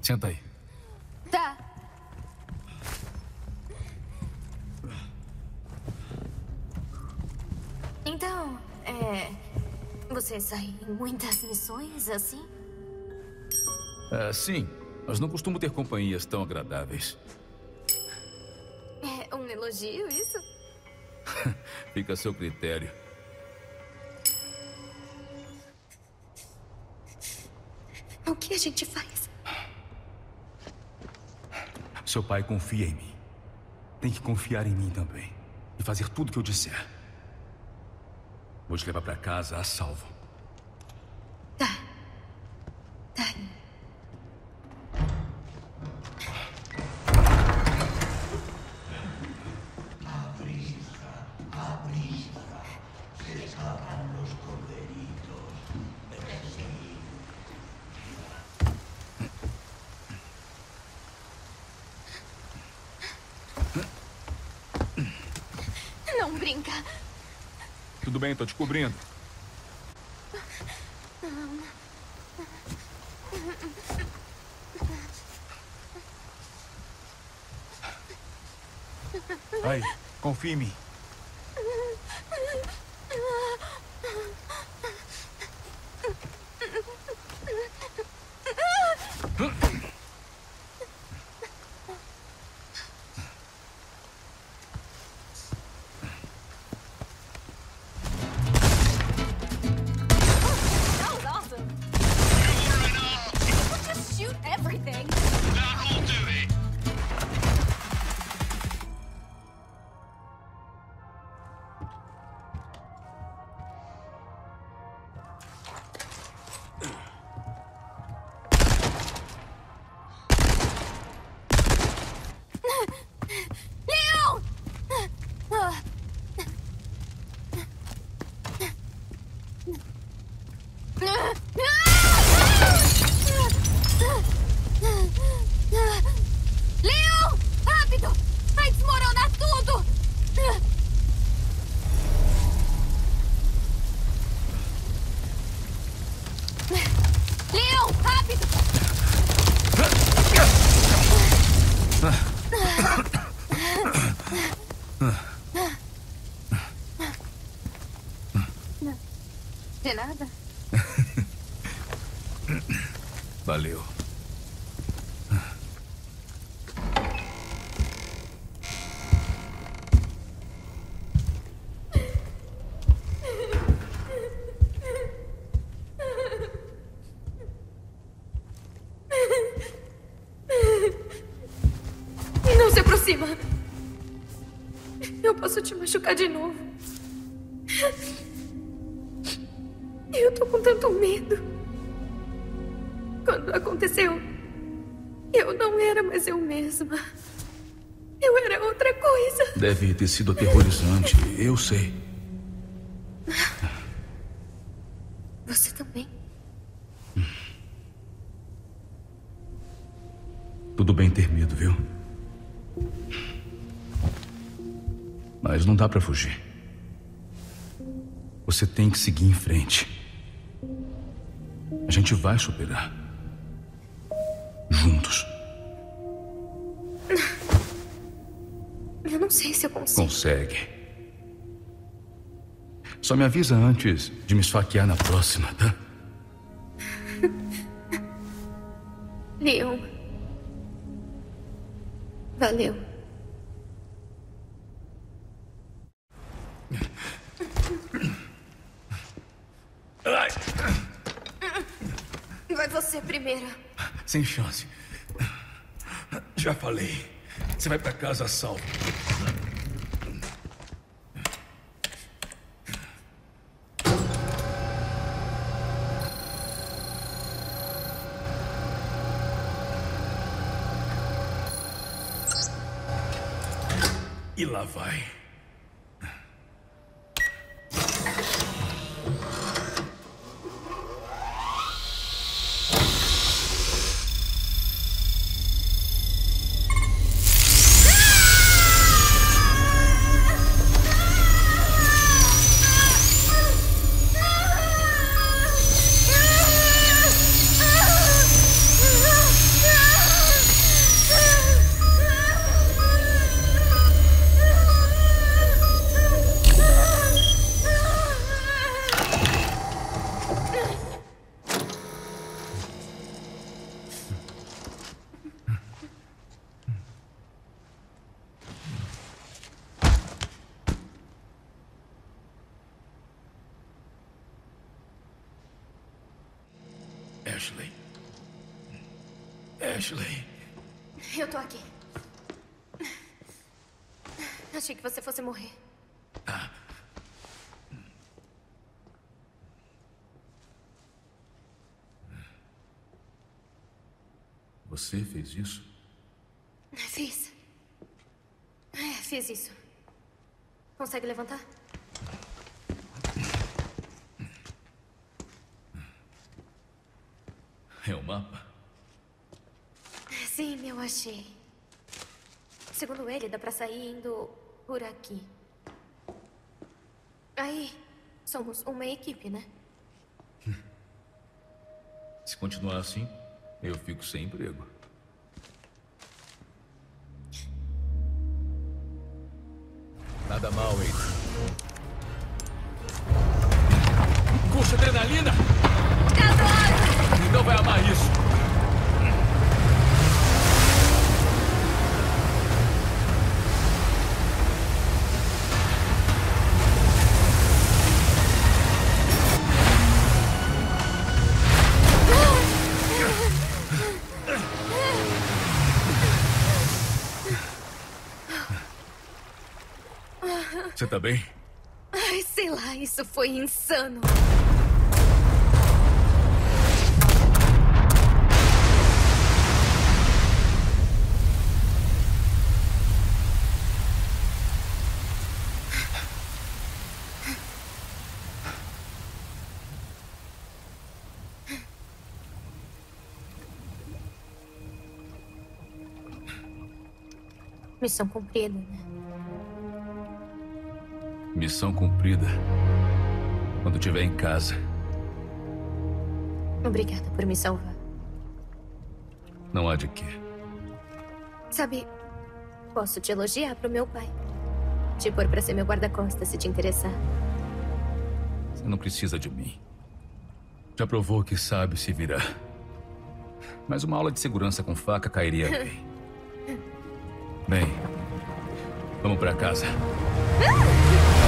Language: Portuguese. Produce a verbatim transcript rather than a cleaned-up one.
Senta aí. Tá. Então, é... você sai em muitas missões, assim? É, sim, mas não costumo ter companhias tão agradáveis. É um elogio, isso? Fica a seu critério. O que a gente faz? Seu pai confia em mim. Tem que confiar em mim também. E fazer tudo o que eu disser. Vou te levar pra casa a salvo. Tá. Tá. Não brinca. Tudo bem, tô te cobrindo. Aí, confia em mim. That was awesome. Just shoot everything. That'll do it. Leon! Ah. Leon! Rápido! Vai desmoronar tudo! Leon, rápido! De nada. Valeu. Não se aproxima. Eu posso te machucar de novo. Eu tô com tanto medo. Quando aconteceu, eu não era mais eu mesma. Eu era outra coisa. Deve ter sido aterrorizante, eu sei. Você também? Tudo bem ter medo, viu? Mas não dá pra fugir. Você tem que seguir em frente. A gente vai superar. Juntos. Eu não sei se eu consigo. Consegue. Só me avisa antes de me esfaquear na próxima, tá? Leon. Valeu. Vai você primeiro. Sem chance. Já falei. Você vai pra casa a salvo. E lá vai. Ah! Ashley. Ashley. Eu tô aqui. Achei que você fosse morrer. Ah. Você fez isso? Fiz. É, fiz isso. Consegue levantar? É o mapa? Sim, eu achei. Segundo ele, dá pra sair indo por aqui. Aí, somos uma equipe, né? Se continuar assim, eu fico sem emprego. Nada mal, Aiden. Curso adrenalina? Adoro! Então vai amar isso. Você tá bem? Ai, sei lá, isso foi insano. Missão cumprida, né? Missão cumprida. Quando estiver em casa. Obrigada por me salvar. Não há de quê. Sabe, posso te elogiar pro meu pai. Te pôr pra ser meu guarda-costas, se te interessar. Você não precisa de mim. Já provou que sabe se virar. Mas uma aula de segurança com faca cairia bem. Bem, vamos pra casa. Ah!